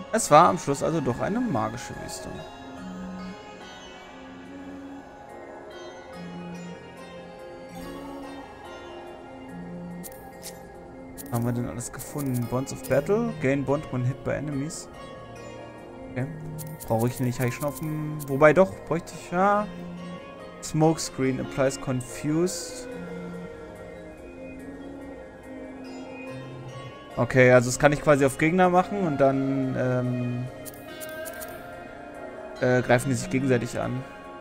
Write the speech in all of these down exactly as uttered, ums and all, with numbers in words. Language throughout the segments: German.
Es war am Schluss also doch eine magische Wüste. Haben wir denn alles gefunden? Bonds of Battle. Gain Bond when hit by enemies. Okay. Brauche ich nicht. Habe ich schon auf dem... Wobei doch, bräuchte ich ja... Smokescreen applies confused. Okay, also das kann ich quasi auf Gegner machen und dann ähm, äh, greifen die sich gegenseitig an.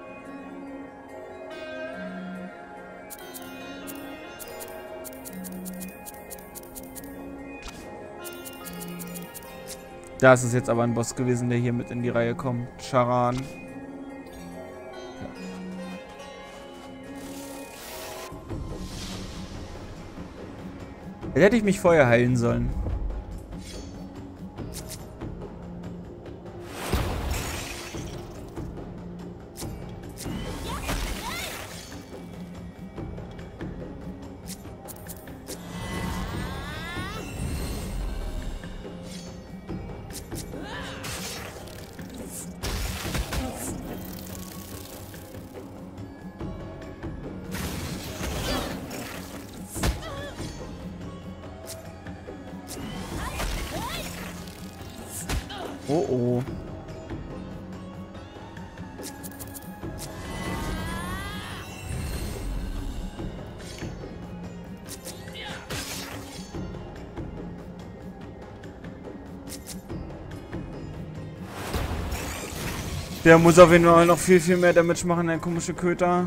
Da ist es jetzt aber ein Boss gewesen, der hier mit in die Reihe kommt. Charan. Jetzt hätte ich mich vorher heilen sollen. Oh oh. Der muss auf jeden Fall noch viel, viel mehr Damage machen, der komische Köter.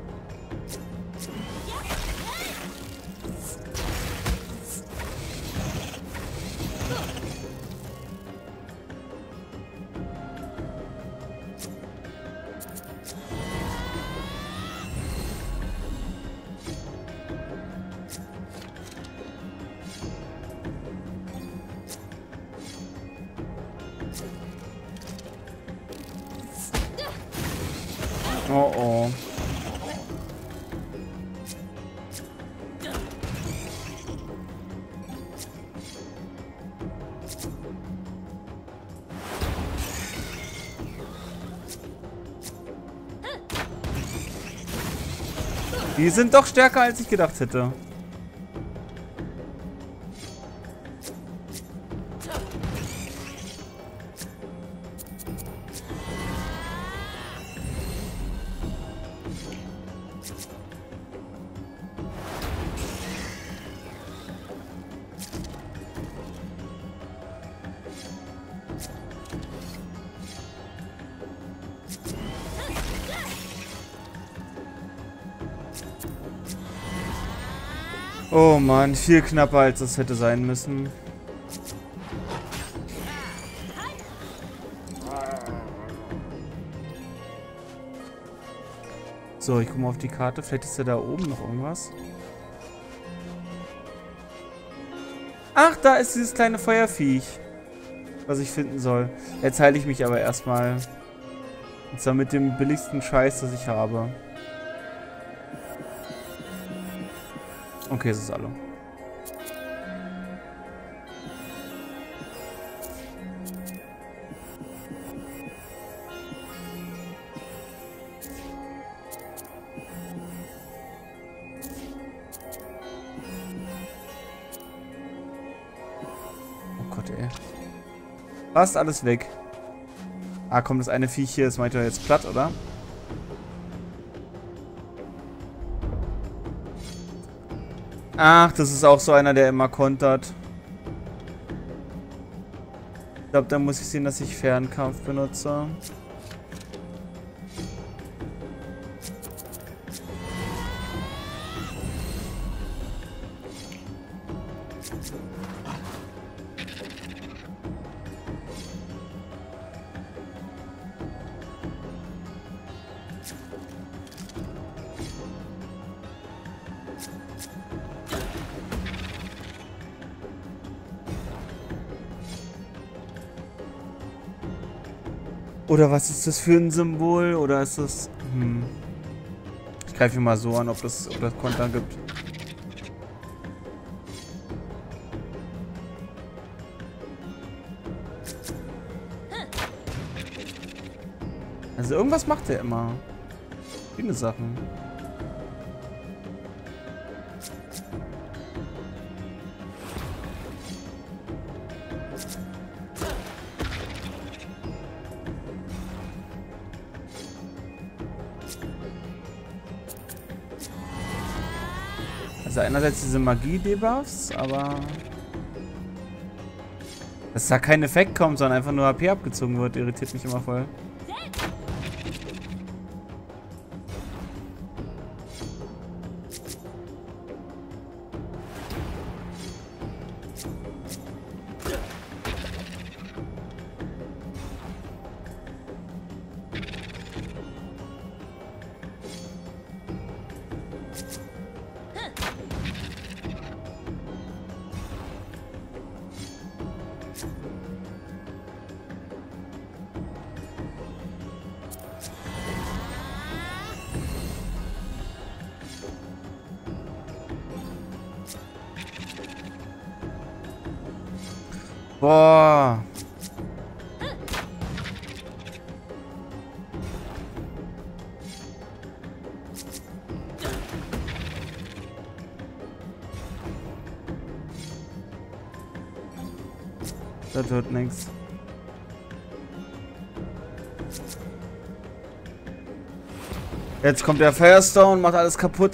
Oh oh. Die sind doch stärker, als ich gedacht hätte. Oh Mann, viel knapper, als es hätte sein müssen. So, ich gucke mal auf die Karte. Vielleicht ist ja da oben noch irgendwas. Ach, da ist dieses kleine Feuerviech, was ich finden soll. Jetzt heile ich mich aber erstmal. Und zwar mit dem billigsten Scheiß, das ich habe. Okay, es ist alle. Oh Gott, ey. Fast alles weg. Ah, komm, das eine Viech hier, das meint er jetzt platt, oder? Ach, das ist auch so einer, der immer kontert. Ich glaube, da muss ich sehen, dass ich Fernkampf benutze. Oder was ist das für ein Symbol? Oder ist das... Hm. Ich greife ihn mal so an, ob das, ob das Konter gibt. Also irgendwas macht er immer. Viele Sachen. Also einerseits diese Magie-Debuffs, aber dass da kein Effekt kommt, sondern einfach nur H P abgezogen wird, irritiert mich immer voll. Boah. Das wird nix. Jetzt kommt der Firestone, macht alles kaputt.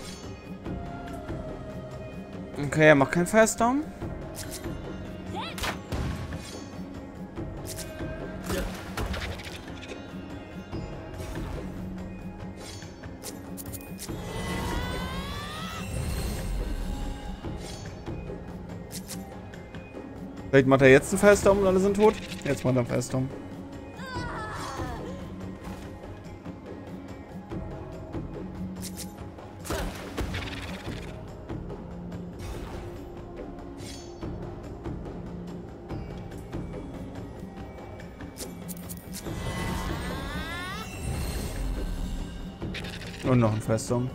Okay, er macht keinen Firestone. Vielleicht macht er jetzt einen Firestorm und alle sind tot. Jetzt macht er einen Firestorm. Und noch ein Firestorm.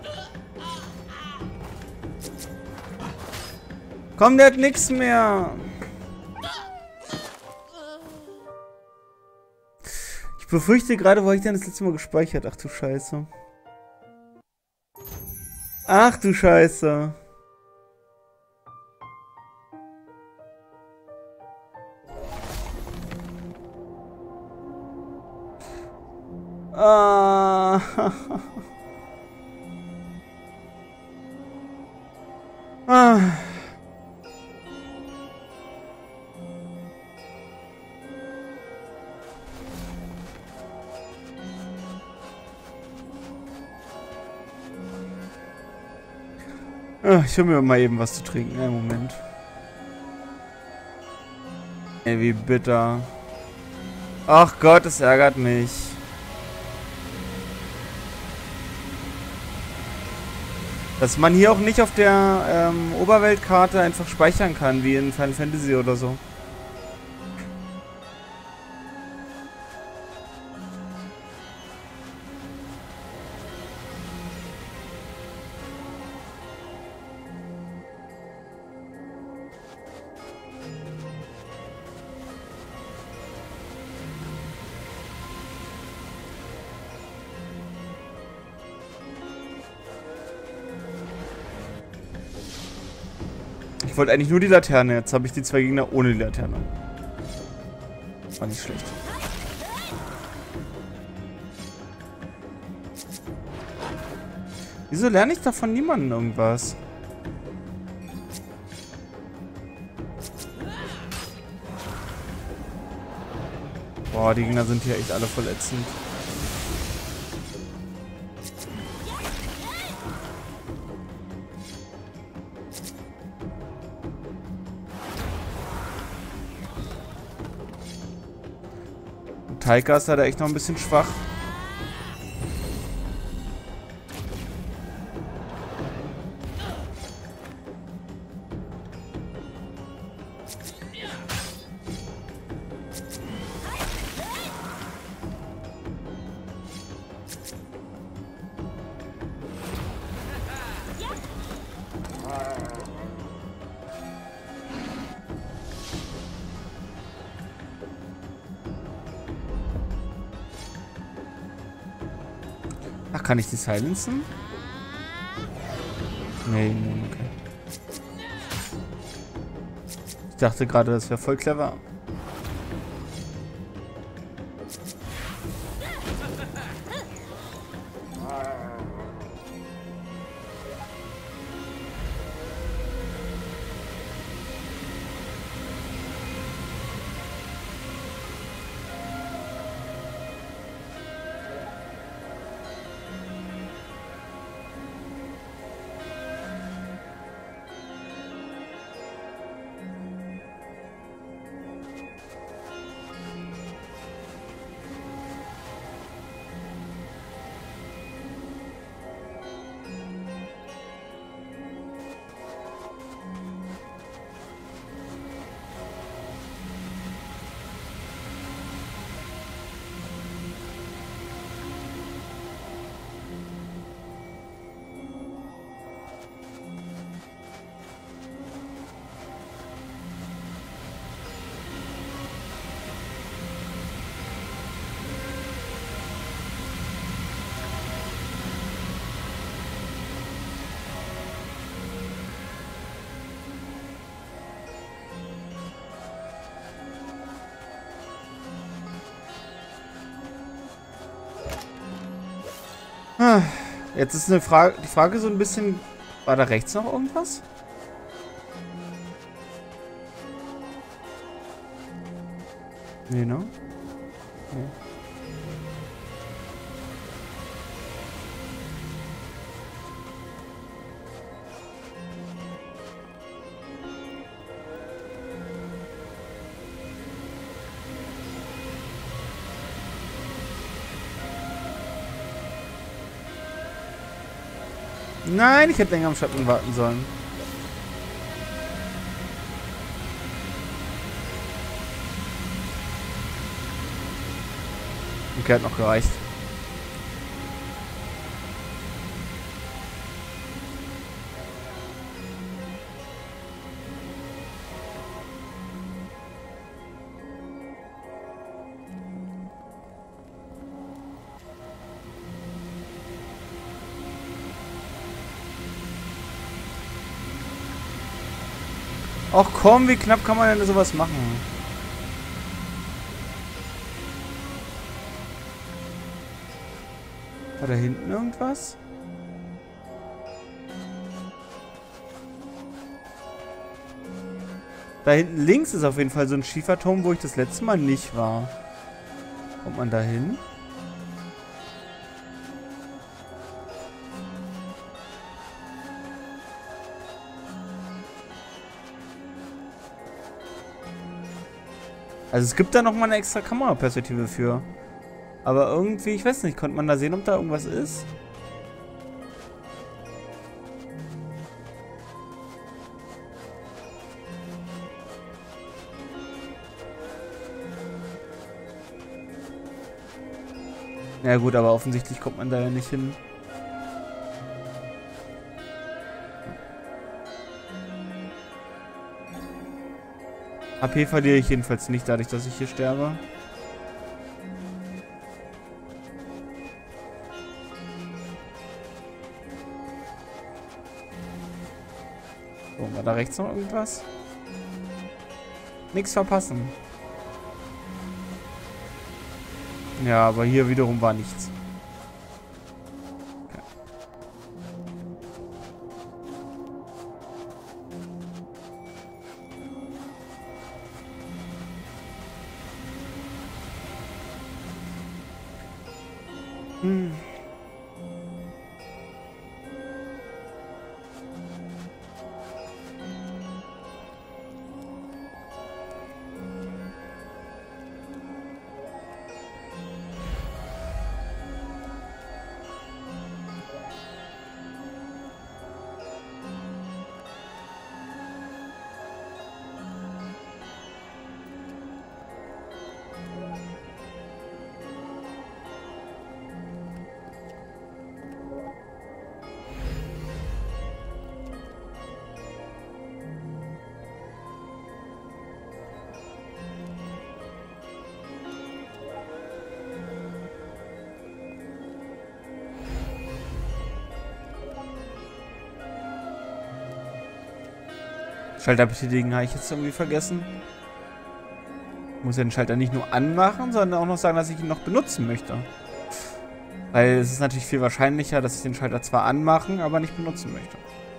Komm, der hat nichts mehr. Ich befürchte gerade, wo habe ich denn das letzte Mal gespeichert? Ach du Scheiße. Ach du Scheiße. Ah. Ah. Ich hol mir mal eben was zu trinken. Einen Moment. Ey, wie bitter. Ach Gott, es ärgert mich. Dass man hier auch nicht auf der ähm, Oberweltkarte einfach speichern kann, wie in Final Fantasy oder so. Ich wollte eigentlich nur die Laterne. Jetzt habe ich die zwei Gegner ohne die Laterne. War nicht schlecht. Wieso lerne ich da von niemandem irgendwas? Boah, die Gegner sind hier echt alle voll ätzend. Taika ist da echt noch ein bisschen schwach. Ach, kann ich die silenzen? Nee, nee, okay. Ich dachte gerade, das wäre voll clever. Jetzt ist eine Frage, die Frage so ein bisschen, war da rechts noch irgendwas? Nee, ne? Nee. Nein, ich hätte länger am Schatten warten sollen. Okay, hat noch gereicht. Ach komm, wie knapp kann man denn sowas machen? War da hinten irgendwas? Da hinten links ist auf jeden Fall so ein Schieferturm, wo ich das letzte Mal nicht war. Kommt man da hin? Also es gibt da nochmal eine extra Kameraperspektive für. Aber irgendwie, ich weiß nicht, konnte man da sehen, ob da irgendwas ist? Ja gut, aber offensichtlich kommt man da ja nicht hin. H P verliere ich jedenfalls nicht, dadurch, dass ich hier sterbe. So, war da rechts noch irgendwas? Nichts verpassen. Ja, aber hier wiederum war nichts. Okay. Hm. Schalter betätigen habe ich jetzt irgendwie vergessen. Ich muss ja den Schalter nicht nur anmachen, sondern auch noch sagen, dass ich ihn noch benutzen möchte. Weil es ist natürlich viel wahrscheinlicher, dass ich den Schalter zwar anmachen, aber nicht benutzen möchte.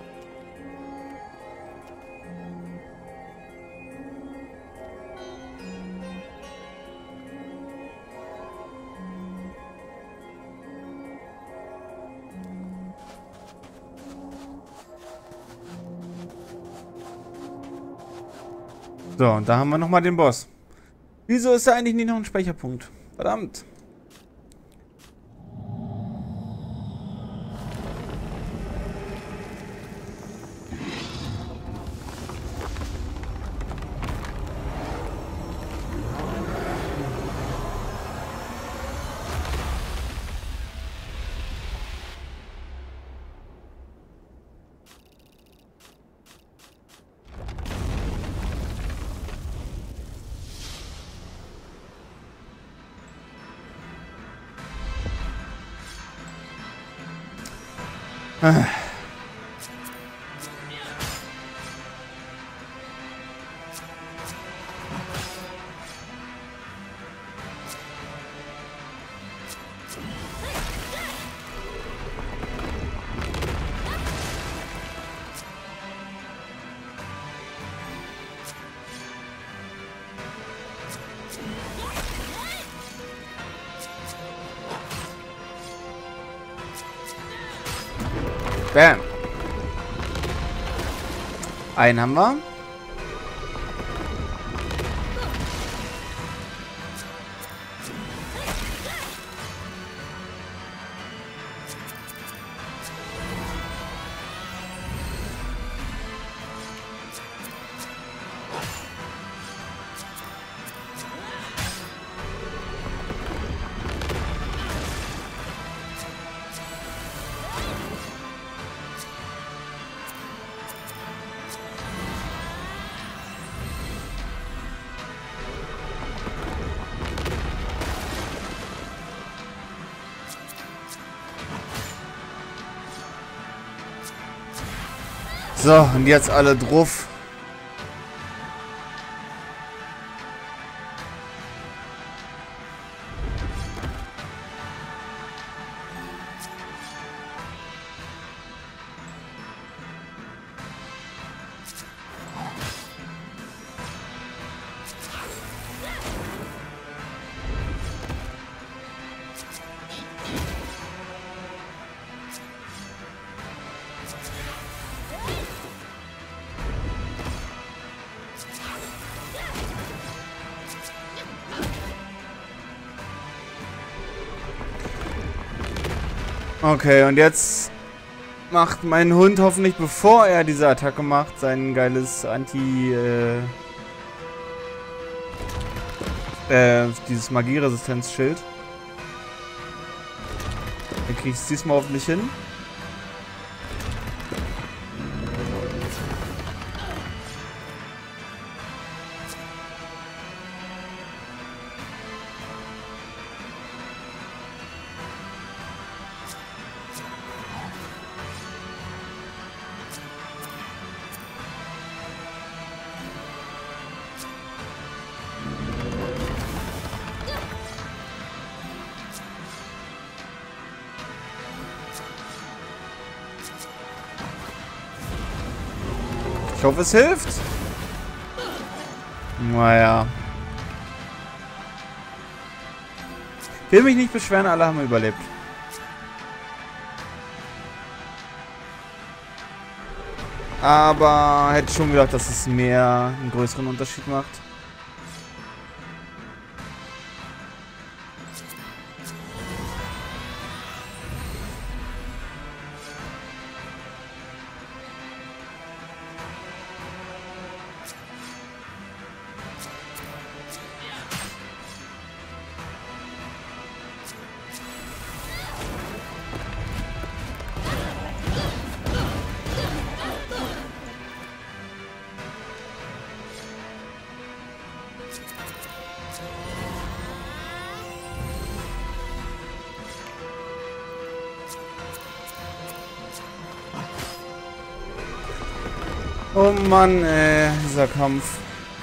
So, und da haben wir nochmal den Boss. Wieso ist da eigentlich nicht noch ein Speicherpunkt? Verdammt. Ah. Bam. Einen haben wir. So, und jetzt alle drauf. Okay, und jetzt macht mein Hund hoffentlich, bevor er diese Attacke macht, sein geiles Anti... Äh, äh, dieses Magieresistenzschild. Dann kriege ich es diesmal hoffentlich hin. Ich hoffe, es hilft. Naja. Ich will mich nicht beschweren, alle haben überlebt. Aber hätte schon gedacht, dass es mehr einen größeren Unterschied macht. Oh Mann, ey, dieser Kampf.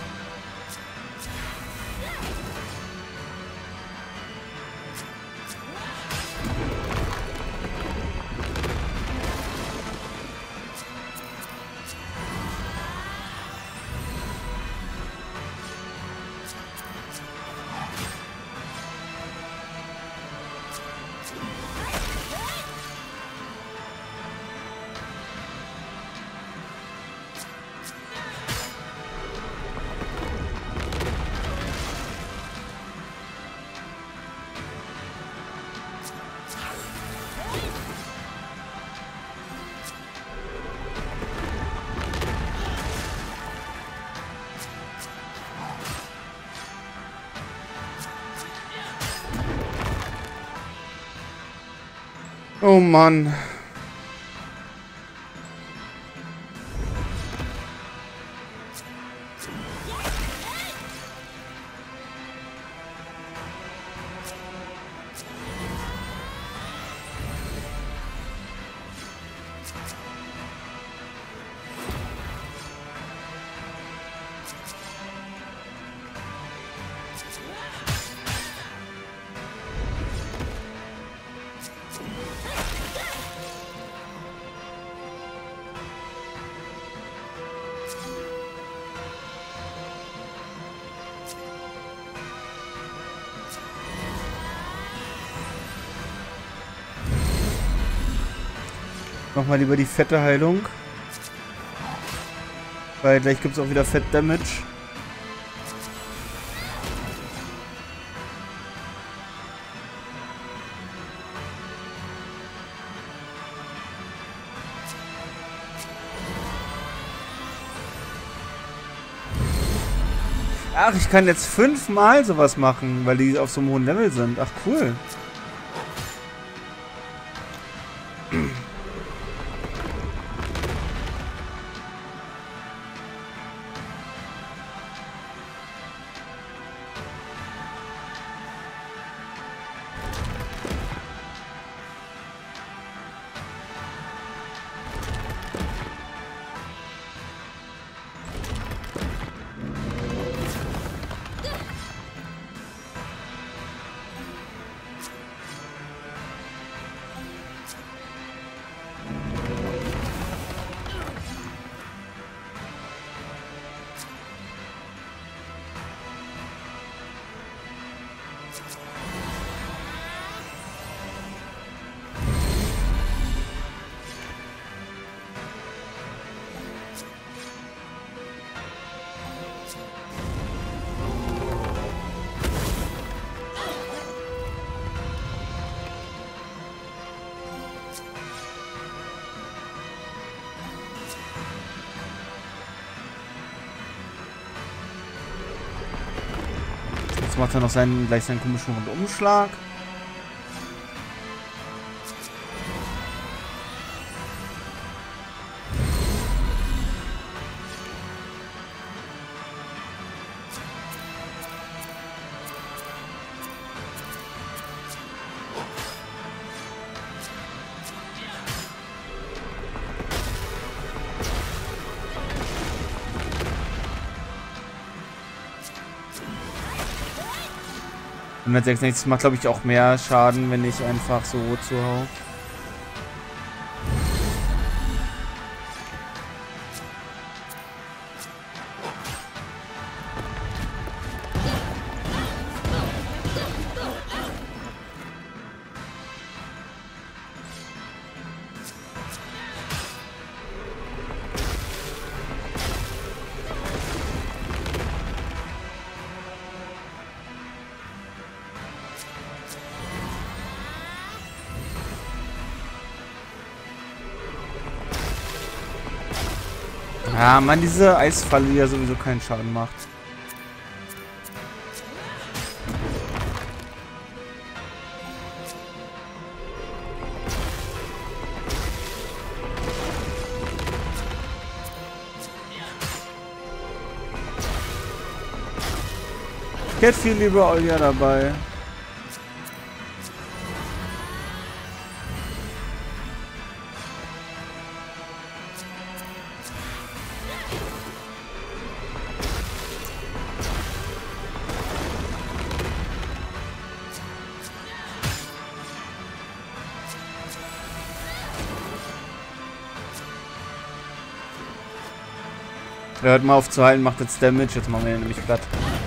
Oh Mann. Mach mal lieber die fette Heilung. Weil gleich gibt es auch wieder Fett Damage. Ach, ich kann jetzt fünfmal sowas machen, weil die auf so einem hohen Level sind. Ach, cool. Jetzt macht er noch seinen, gleich seinen komischen Rundumschlag. hundertsechsundsechzig macht, glaube ich, auch mehr Schaden, wenn ich einfach so zuhau. Ja, Mann, diese Eisfalle, die ja sowieso keinen Schaden macht. Ich hätte viel lieber Olja dabei. Hört mal auf zu heilen, macht jetzt Damage. Jetzt machen wir ihn nämlich platt.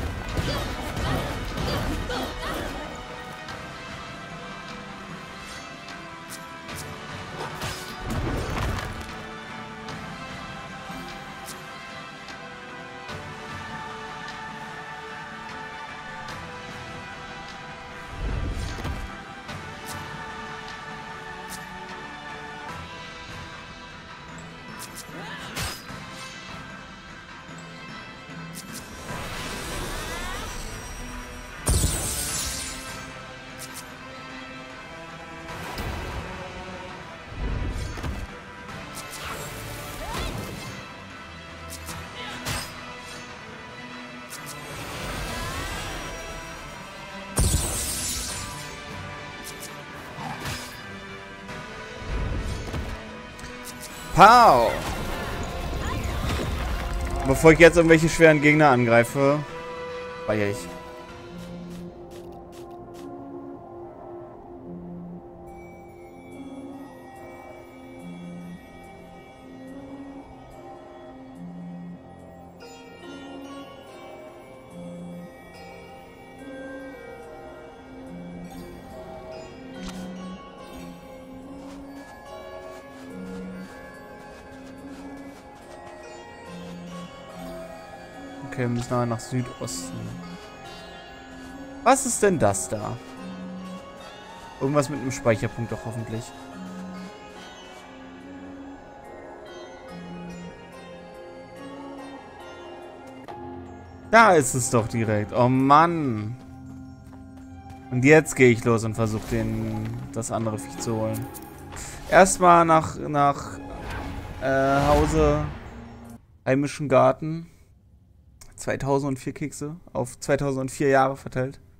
Pow! Bevor ich jetzt irgendwelche schweren Gegner angreife, feiere ich. Okay, wir müssen aber nach Südosten. Was ist denn das da? Irgendwas mit einem Speicherpunkt doch hoffentlich. Da ist es doch direkt. Oh Mann. Und jetzt gehe ich los und versuche den das andere Viech zu holen. Erstmal nach, nach äh, Hause heimischen Garten. zweitausendvier Kekse auf zweitausendvier Jahre verteilt.